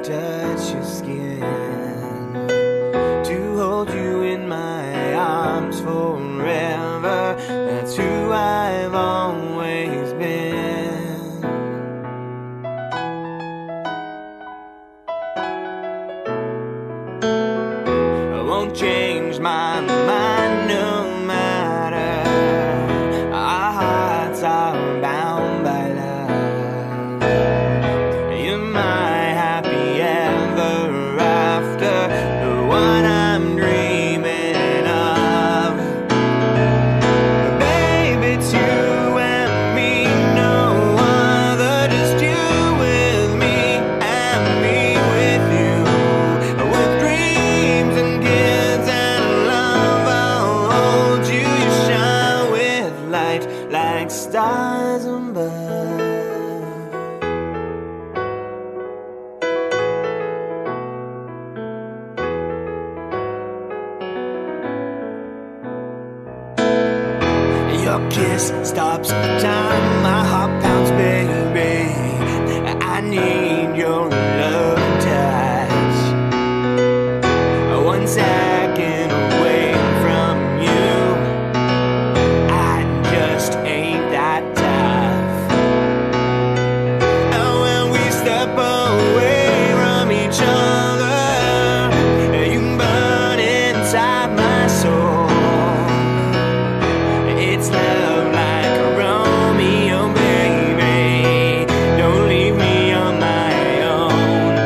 touch your skin, to hold you in my arms forever. That's who I've always been. I won't change my mind no matter. Our hearts are bound by love. You're my happy ever after, the one I'm dreaming of. Baby, it's you and me, no other, just you with me and me with you. With dreams and kids and love, I'll hold you. You shine with light like stars above. Your kiss stops time, my heart pounds, baby. I need your love touch. One second away from you, I just ain't that tough. And when we step away from each other, you burn inside my soul. It's love like a Romeo, baby. Don't leave me on my own.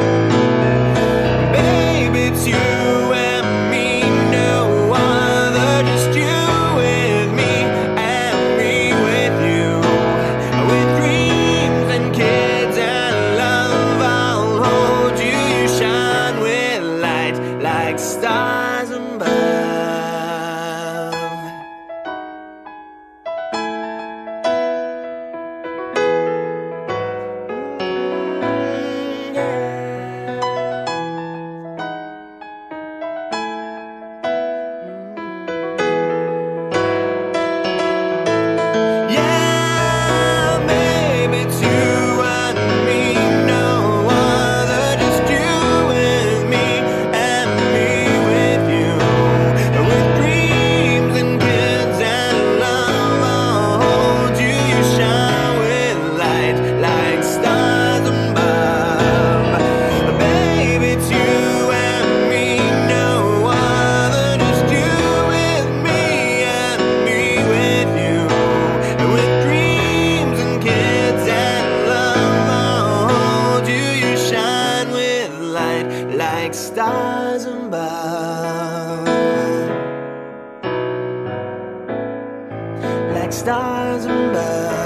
Baby, it's you and me, no other, just you with me and me with you. With dreams and kids and love, I'll hold you. You shine with light like stars above. Yeah, baby, it's you and me, no other, just you with me and me with you. With dreams and kids and love, I'll hold you. You shine with light like stars above. Baby, it's you and me, no other, just you with me and me with you. With dreams and kids and love, I'll hold you. You shine with light like stars above. Like stars above.